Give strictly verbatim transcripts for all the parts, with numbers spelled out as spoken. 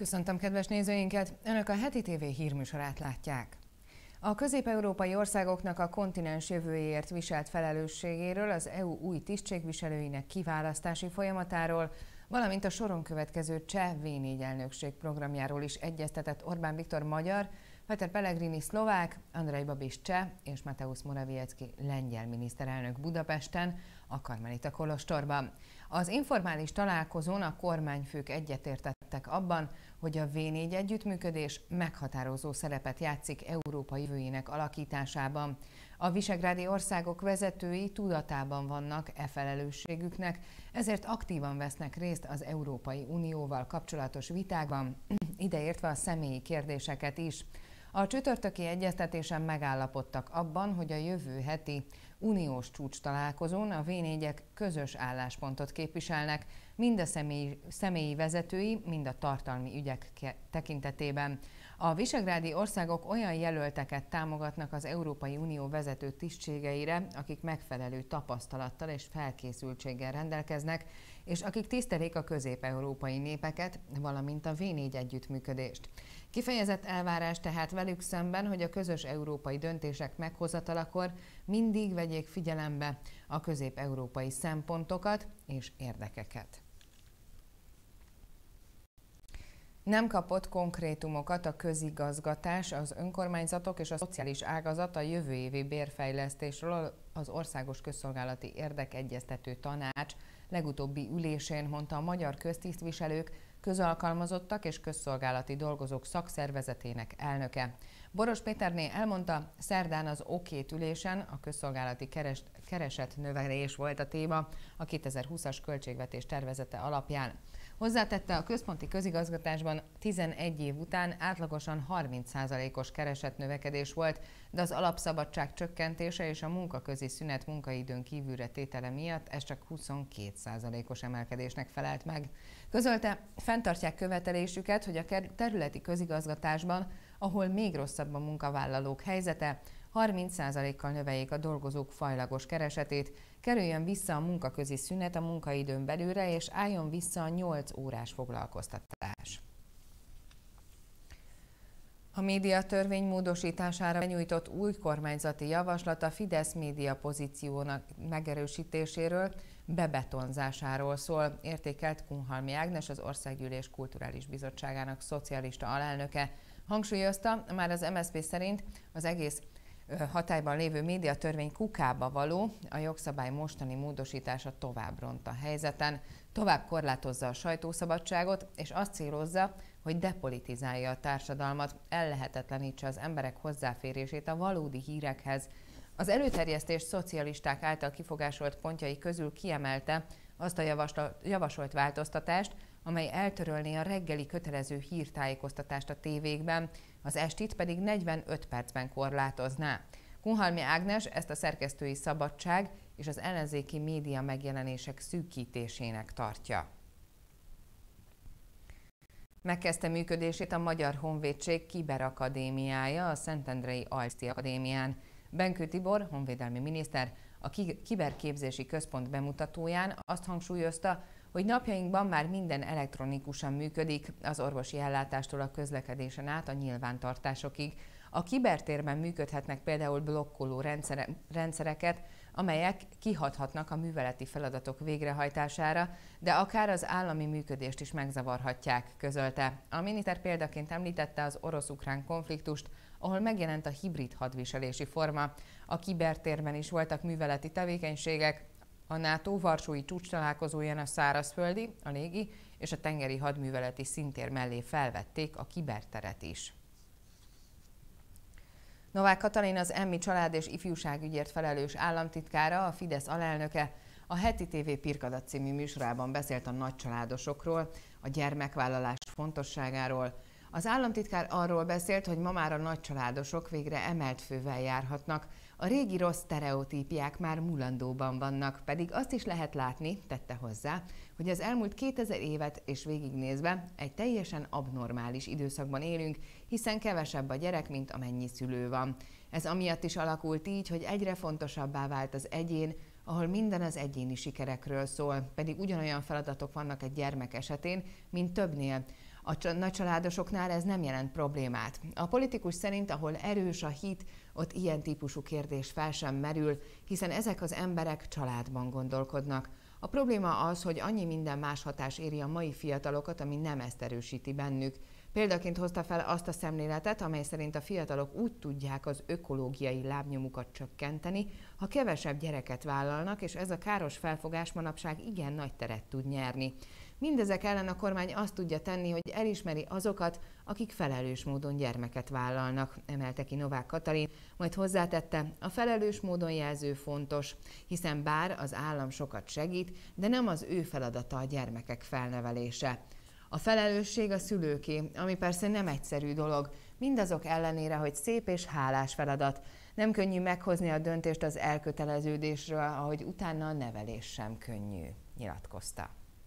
Köszöntöm kedves nézőinket! Önök a Heti té vé hírműsorát látják. A közép-európai országoknak a kontinens jövőjéért viselt felelősségéről, az é u új tisztségviselőinek kiválasztási folyamatáról, valamint a soron következő cseh vé négy elnökség programjáról is egyeztetett Orbán Viktor magyar, Peter Pellegrini szlovák, Andrej Babiš cseh és Mateusz Morawiecki lengyel miniszterelnök Budapesten, a Karmelita kolostorban. Az informális találkozón a kormányfők egyetértettek abban, hogy a vé négy együttműködés meghatározó szerepet játszik Európa jövőjének alakításában. A visegrádi országok vezetői tudatában vannak e felelősségüknek, ezért aktívan vesznek részt az Európai Unióval kapcsolatos vitákban, ideértve a személyi kérdéseket is. A csütörtöki egyeztetésen megállapodtak abban, hogy a jövő heti uniós csúcs találkozón a vé négyek közös álláspontot képviselnek, mind a személyi, személyi vezetői, mind a tartalmi ügyek tekintetében. A visegrádi országok olyan jelölteket támogatnak az Európai Unió vezető tisztségeire, akik megfelelő tapasztalattal és felkészültséggel rendelkeznek, és akik tisztelik a közép-európai népeket, valamint a vé négy együttműködést. Kifejezett elvárás tehát velük szemben, hogy a közös európai döntések meghozatalakor mindig vegyék figyelembe a közép-európai szempontokat és érdekeket. Nem kapott konkrétumokat a közigazgatás, az önkormányzatok és a szociális ágazat a jövő évi bérfejlesztésről az Országos Közszolgálati Érdekegyeztető Tanács legutóbbi ülésén, mondta a magyar köztisztviselők, közalkalmazottak és közszolgálati dolgozók szakszervezetének elnöke. Boros Péterné elmondta, szerdán az o két ülésen a közszolgálati keres, keresetnövelés volt a téma a kétezer-húszas költségvetés tervezete alapján. Hozzátette, a központi közigazgatásban tizenegy év után átlagosan harminc százalékos keresetnövekedés volt, de az alapszabadság csökkentése és a munkaközi szünet munkaidőn kívülre tétele miatt ez csak huszonkét százalékos emelkedésnek felelt meg. Közölte, fenntartják követelésüket, hogy a területi közigazgatásban, ahol még rosszabb a munkavállalók helyzete, harminc százalékkal növeljék a dolgozók fajlagos keresetét, kerüljön vissza a munkaközi szünet a munkaidőn belülre, és álljon vissza a nyolc órás foglalkoztatás. A médiatörvény módosítására benyújtott új kormányzati javaslat a Fidesz média pozíciónak megerősítéséről, bebetonzásáról szól, értékelt Kunhalmi Ágnes, az Országgyűlés Kulturális Bizottságának szocialista alelnöke. Hangsúlyozta, már az em es zé pé szerint az egész hatályban lévő médiatörvény kukába való, a jogszabály mostani módosítása tovább ront a helyzeten, tovább korlátozza a sajtószabadságot, és azt célozza, hogy depolitizálja a társadalmat, ellehetetlenítse az emberek hozzáférését a valódi hírekhez. Az előterjesztés szocialisták által kifogásolt pontjai közül kiemelte azt a javasolt változtatást, amely eltörölné a reggeli kötelező hírtájékoztatást a tévékben, az estit pedig negyvenöt percben korlátozná. Kunhalmi Ágnes ezt a szerkesztői szabadság és az ellenzéki média megjelenések szűkítésének tartja. Megkezdte működését a Magyar Honvédség Kiberakadémiája a Szentendrei Alcti Akadémián. Benkő Tibor, honvédelmi miniszter, a Kiberképzési Központ bemutatóján azt hangsúlyozta, hogy napjainkban már minden elektronikusan működik, az orvosi ellátástól a közlekedésen át a nyilvántartásokig. A kibertérben működhetnek például blokkoló rendszere, rendszereket, amelyek kihathatnak a műveleti feladatok végrehajtására, de akár az állami működést is megzavarhatják, közölte. A miniszter példaként említette az orosz-ukrán konfliktust, ahol megjelent a hibrid hadviselési forma. A kibertérben is voltak műveleti tevékenységek, a NATO varsói csúcstalálkozóján a szárazföldi, a légi és a tengeri hadműveleti színtér mellé felvették a kiberteret is. Novák Katalin, az Emmi család és ifjúságügyért felelős államtitkára, a Fidesz alelnöke, a Heti té vé Pirkadat című műsorában beszélt a nagycsaládosokról, a gyermekvállalás fontosságáról. Az államtitkár arról beszélt, hogy ma már a nagycsaládosok végre emelt fővel járhatnak. A régi rossz sztereotípiák már mulandóban vannak, pedig azt is lehet látni, tette hozzá, hogy az elmúlt kétezer évet és végignézve egy teljesen abnormális időszakban élünk, hiszen kevesebb a gyerek, mint amennyi szülő van. Ez amiatt is alakult így, hogy egyre fontosabbá vált az egyén, ahol minden az egyéni sikerekről szól, pedig ugyanolyan feladatok vannak egy gyermek esetén, mint többnél. A nagycsaládosoknál ez nem jelent problémát. A politikus szerint, ahol erős a hit, ott ilyen típusú kérdés fel sem merül, hiszen ezek az emberek családban gondolkodnak. A probléma az, hogy annyi minden más hatás éri a mai fiatalokat, ami nem ezt erősíti bennük. Példaként hozta fel azt a szemléletet, amely szerint a fiatalok úgy tudják az ökológiai lábnyomukat csökkenteni, ha kevesebb gyereket vállalnak, és ez a káros felfogás manapság igen nagy teret tud nyerni. Mindezek ellen a kormány azt tudja tenni, hogy elismeri azokat, akik felelős módon gyermeket vállalnak, emelte ki Novák Katalin, majd hozzátette, a felelős módon jelző fontos, hiszen bár az állam sokat segít, de nem az ő feladata a gyermekek felnevelése. A felelősség a szülőké, ami persze nem egyszerű dolog, mindazok ellenére, hogy szép és hálás feladat. Nem könnyű meghozni a döntést az elköteleződésről, ahogy utána a nevelés sem könnyű, nyilatkozta.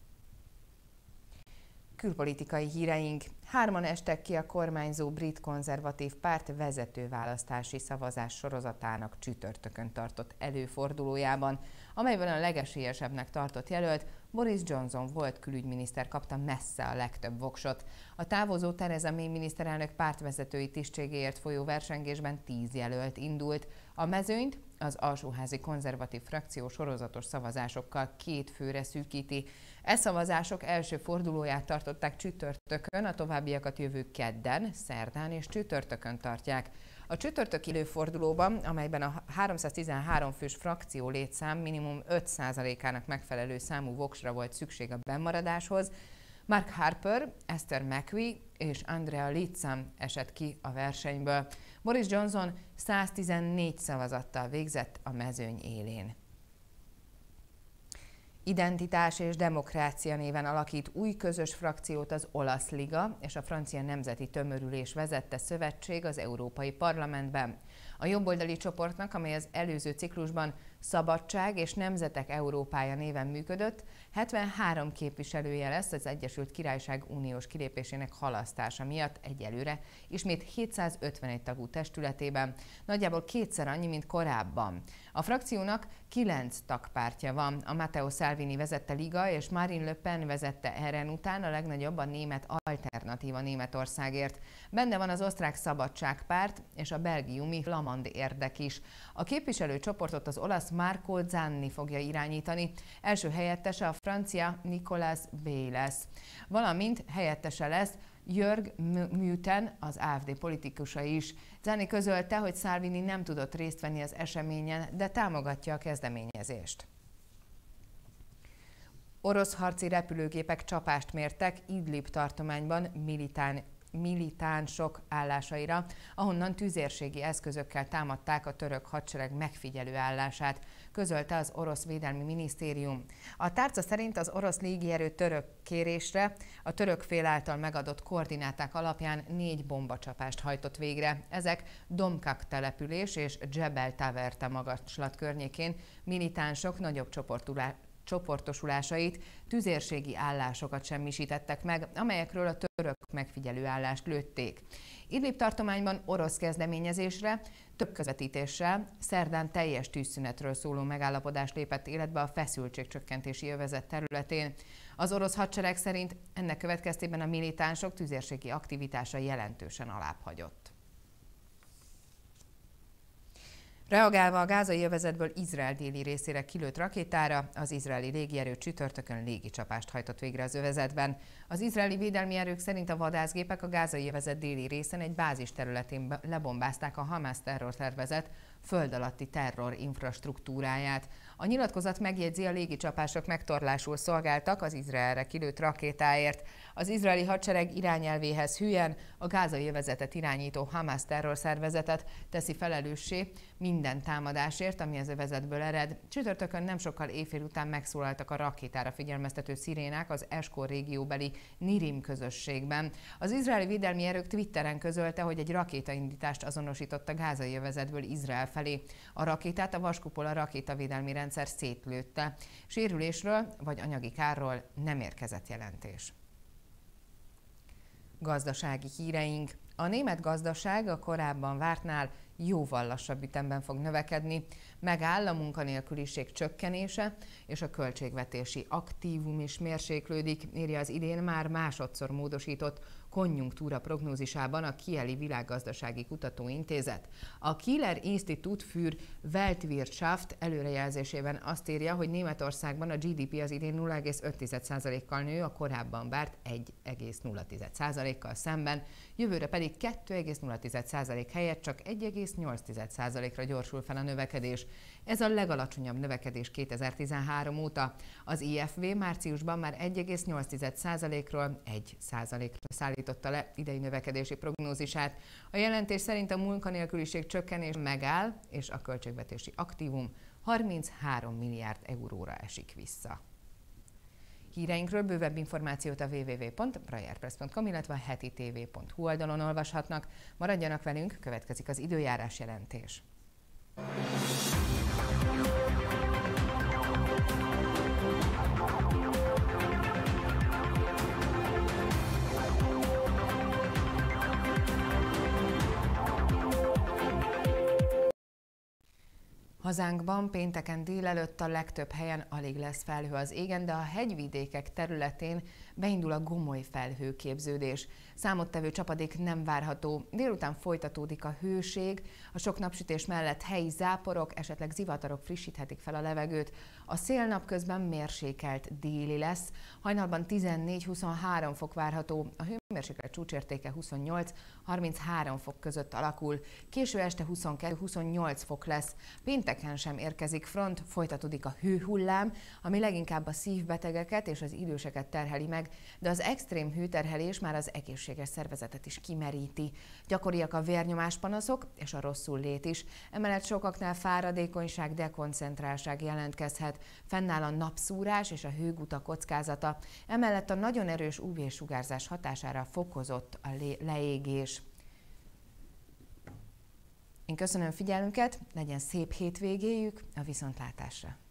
Külpolitikai híreink. Hárman estek ki a kormányzó brit konzervatív párt vezető választási szavazás sorozatának csütörtökön tartott előfordulójában, amelyben a legesélyesebbnek tartott jelölt Boris Johnson volt külügyminiszter kapta messze a legtöbb voksot. A távozó Theresa May miniszterelnök pártvezetői tisztségéért folyó versengésben tíz jelölt indult. A mezőnyt az alsóházi konzervatív frakció sorozatos szavazásokkal két főre szűkíti. E szavazások első fordulóját tartották csütörtökön, a továbbiakat jövő kedden, szerdán és csütörtökön tartják. A csütörtöki előfordulóban, amelyben a háromszáztizenhárom fős frakció létszám minimum öt százalékának megfelelő számú voksra volt szükség a bennmaradáshoz, Mark Harper, Esther McVie és Andrea Leadsom esett ki a versenyből. Boris Johnson száztizennégy szavazattal végzett a mezőny élén. Identitás és demokrácia néven alakít új közös frakciót az Olasz Liga és a Francia Nemzeti Tömörülés vezette szövetség az Európai Parlamentben. A jobboldali csoportnak, amely az előző ciklusban Szabadság és Nemzetek Európája néven működött, hetvenhárom képviselője lesz az Egyesült Királyság uniós kilépésének halasztása miatt egyelőre ismét hétszázötvenegy tagú testületében, nagyjából kétszer annyi, mint korábban. A frakciónak kilenc tagpártja van. A Matteo Salvini vezette Liga és Marine Le Pen vezette er en után a legnagyobb a német Alternatíva Németországért. Benne van az osztrák Szabadságpárt és a belgiumi Flamand érdek is. A képviselőcsoportot az olasz Marco Zanni fogja irányítani, első helyettese a francia Nicolas Bay lesz, valamint helyettese lesz Jörg Meuthen, az á ef dé politikusa is. Zanni közölte, hogy Salvini nem tudott részt venni az eseményen, de támogatja a kezdeményezést. Orosz harci repülőgépek csapást mértek Idlib tartományban militán militánsok állásaira, ahonnan tüzérségi eszközökkel támadták a török hadsereg megfigyelő állását, közölte az orosz védelmi minisztérium. A tárca szerint az orosz légierő török kérésre a török fél által megadott koordináták alapján négy bombacsapást hajtott végre. Ezek Domkak település és Jebel Taverte magaslat környékén militánsok nagyobb csoportulá csoportosulásait, tüzérségi állásokat semmisítettek meg, amelyekről a török megfigyelő állást lőtték. Idlib tartományban orosz kezdeményezésre, több közvetítéssel szerdán teljes tűzszünetről szóló megállapodás lépett életbe a feszültségcsökkentési övezet területén. Az orosz hadsereg szerint ennek következtében a militánsok tüzérségi aktivitása jelentősen alábbhagyott. Reagálva a gázai övezetből Izrael déli részére kilőtt rakétára, az izraeli légierő csütörtökön légicsapást hajtott végre az övezetben. Az izraeli védelmi erők szerint a vadászgépek a gázai övezet déli részen egy bázis területén lebombázták a Hamász terrorszervezet föld alatti terror infrastruktúráját. A nyilatkozat megjegyzi, a légicsapások megtorlásul szolgáltak az Izraelre kilőtt rakétáért. Az izraeli hadsereg irányelvéhez hűen a gázai övezetet irányító Hamász terrorszervezetet teszi felelőssé minden támadásért, ami az övezetből ered. Csütörtökön nem sokkal éjfél után megszólaltak a rakétára figyelmeztető szirénák az Eskor régióbeli Nirim közösségben. Az izraeli védelmi erők Twitteren közölte, hogy egy rakétaindítást azonosított a gázai övezetből Izrael felé. A rakétát a Vaskupola rakétavédelmi rendszer szétlőtte. Sérülésről vagy anyagi kárról nem érkezett jelentés. Gazdasági híreink. A német gazdaság a korábban vártnál jóval lassabb ütemben fog növekedni. Megáll a munkanélküliség csökkenése, és a költségvetési aktívum is mérséklődik, írja az idén már másodszor módosított konjunktúra prognózisában a Kieli Világgazdasági Kutatóintézet. A Kieler Institut für Weltwirtschaft előrejelzésében azt írja, hogy Németországban a gé dé pé az idén nulla egész öt százalékkal nő, a korábban várt egy egész nulla százalékkal szemben, jövőre pedig kettő egész nulla százalék helyett csak egy egész nyolc százalékra gyorsul fel a növekedés. Ez a legalacsonyabb növekedés kétezer-tizenhárom óta. Az i ef vé márciusban már egy egész nyolc százalékról egy százalékra szállította le idei növekedési prognózisát. A jelentés szerint a munkanélküliség csökkenés megáll, és a költségvetési aktívum harminchárom milliárd euróra esik vissza. Híreinkről bővebb információt a double-u double-u double-u pont brajerpress pont com, illetve a heti té vé pont hu oldalon olvashatnak. Maradjanak velünk, következik az időjárás jelentés. Hazánkban pénteken délelőtt a legtöbb helyen alig lesz felhő az égen, de a hegyvidékek területén beindul a gomoly felhőképződés. Számottevő csapadék nem várható, délután folytatódik a hőség, a sok napsütés mellett helyi záporok, esetleg zivatarok frissíthetik fel a levegőt. A szél napközben mérsékelt déli lesz, hajnalban tizennégy-huszonhárom fok várható, a hőmérséklet csúcsértéke huszonnyolc-harminchárom fok között alakul, késő este huszonkettő-huszonnyolc fok lesz. Pénteken sem érkezik front, folytatódik a hőhullám, ami leginkább a szívbetegeket és az időseket terheli meg, de az extrém hőterhelés már az egészséges szervezetet is kimeríti. Gyakoriak a vérnyomáspanaszok és a rosszul lét is. Emellett sokaknál fáradékonyság, dekoncentráltság jelentkezhet, fennáll a napszúrás és a hőguta kockázata. Emellett a nagyon erős ú vé-sugárzás hatására fokozott a leégés. Én köszönöm figyelmüket, legyen szép hétvégéjük, a viszontlátásra!